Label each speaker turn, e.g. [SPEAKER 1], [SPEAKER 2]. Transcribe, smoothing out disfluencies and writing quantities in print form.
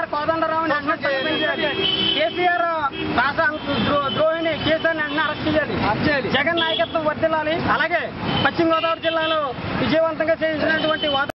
[SPEAKER 1] కోదండరావుని కేసీఆర్ రాష్ట్ర ద్రోహిణి కేసీఆర్ వెంటనే అరెస్ట్ చేయాలి. జగన్ నాయకత్వం వర్ధిల్లాలి. అలాగే పశ్చిమ గోదావరి జిల్లాలో విజయవంతంగా చేసినటువంటి